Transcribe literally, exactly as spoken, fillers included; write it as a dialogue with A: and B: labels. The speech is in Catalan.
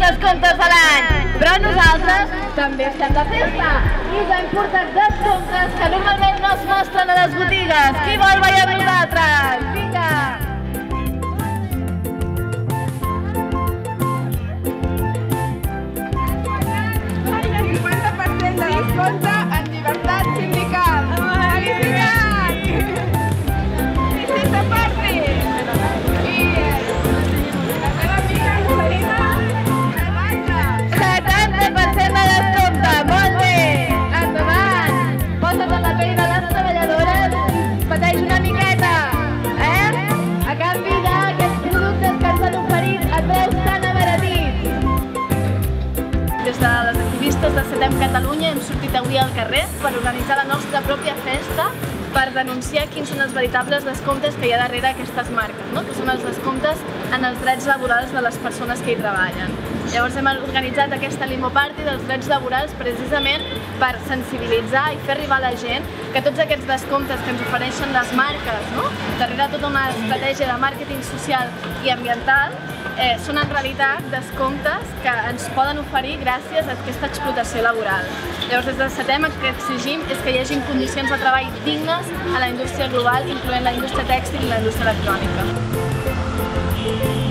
A: descomptes a l'any, però nosaltres també estem de festa i us hem portat descomptes que normalment no es mostren a les botigues. Qui vol ballar amb nosaltres? Vinga!
B: cinquanta per cent de descompte en llibertat sindical. Felicitats! I sense party! I la meva amiga Marina treballa.
A: setanta per cent de descompte, molt bé! Endavant! Posa't en la pell de les treballadores, pateix una miqueta, eh? A canvi d'aquests productes que ens han oferit a preus tan abaratits. Des de les activistes de Setem Catalunya hem sortit avui al carrer per organitzar la nostra pròpia festa, per denunciar quins són els veritables descomptes que hi ha darrere aquestes marques, no? Que són els descomptes en els drets laborals de les persones que hi treballen. Llavors hem organitzat aquesta limo party dels drets laborals precisament per sensibilitzar i fer arribar a la gent que tots aquests descomptes que ens ofereixen les marques, no? Darrere tota una estratègia de màrqueting social i ambiental, eh, són en realitat descomptes que ens poden oferir gràcies a aquesta explotació laboral. Llavors des de Setem el que exigim és que hi hagi condicions de treball dignes a la indústria global, incloent la indústria tèxtil i la indústria electrònica.